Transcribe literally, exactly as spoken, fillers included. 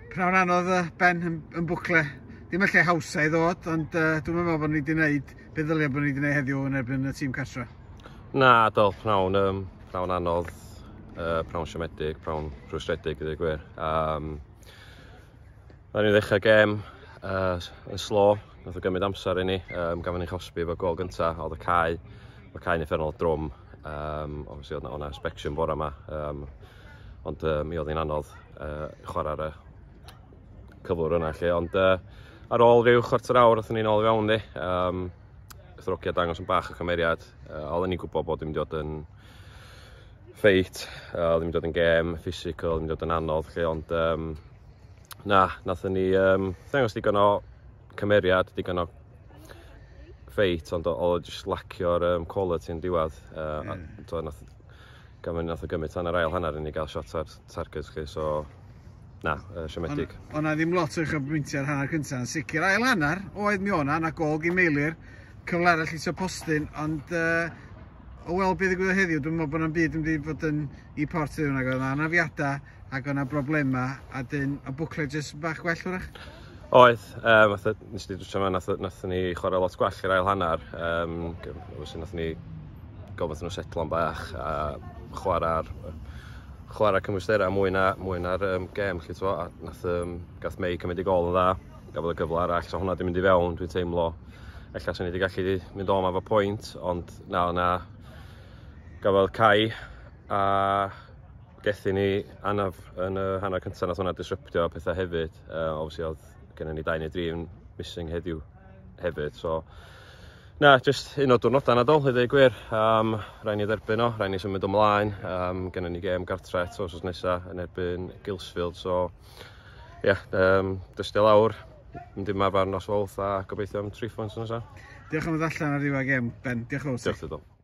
Pnawn anodd uh, Ben yn, yn Bwcle. Dim y lle hawsa i ddod, ond uh, dwi'n meddwl bod ni wedi gwneud be ddylia bod ni wedi gwneud heddiw yn erbyn y tîm cartra. Na, dol, pnawn, um, pnawn anodd, uh, pnawn siomedig, pnawn rwystredig ydy'r gwir. Um, Nawn ni ddechrau gêm uh, yn slo, nath o gymryd amser i ni, um, gafon ni chosbi efo gol gynta, oedd y cae, oedd y cae'n effernol drwm, um, obviously oedd yna inspection bore yma, um, ond uh, mi oedd hi'n anodd uh, chwarae ar y cyflwr yna lle, ond uh, ar ôl rhyw chwarter awr oedden ni'n ôl i fewn ni, um, ddrwgiad dangos yn bach o cymeriad, uh, oedden ni'n gwybod bod dim wedi dod yn ffeit, uh, oedd dim wedi dod yn gêm, physical, oedd dim wedi dod yn anodd lle, ond um, na, nathon ni um, ddangos digon o cymeriad, digon o ffeit, ond oedd jyst lacio'r um, quality yn diwedd. Uh, mm. a, nath, gafon nath o gymryd tan yr ail hanner i ni gael shot ar targets chi, so na, uh, siomedig. Ond na ddim lot o uchelbwyntiau ar hanner cyntaf, yn sicr. Ail hanner, oedd mi o'na, na gol gyn Meilir, cyfle arall i postyn, ond uh, o weld beth ddigwyddodd heddiw, dwi'n meddwl bod yna'n byd yn mynd i fod yn i port i hwnna, oedd yna anafiadau ac o'na broblema, a dyn o Bwcle jyst bach gwell wrach? Oedd, um, nes i drwysio yma, nath ni chwarae lot gwell i'r ail hanner, um, nath ni gofod nhw setlo'n bach, a chwarae ar chwarae cymwystera mwy na mwy na'r um, gêm, lle to, a nath um, gath May cymryd i gol yn dda, gafodd y gyfle arall, so hwnna di mynd i fewn, dwi'n teimlo, ella sy'n ni wedi gallu mynd o'ma efo pwynt, ond na, na, gafodd Cai, a gethu ni anaf yn y hanner cyntaf, nath hwnna disruptio pethau hefyd, uh, obviously oedd gennym ni dau neu dri yn missing heddiw hefyd, so na, jyst un o diwrnodau nadol, i ddweud gwir. Um, Rhaid ni dderbyn o, rhaid ni symud ymlaen. Um, gennym ni gêm gartre eto wsos nesaf yn erbyn Gilsfield, so ie, yeah, um, dystio lawr, mynd i ymarfer nos Fowlth a gobeithio am tri phwynt nesaf. Diolch am ddod allan ar ddiwedd gêm, Ben. Diolch yn fawr. Diolch yn fawr.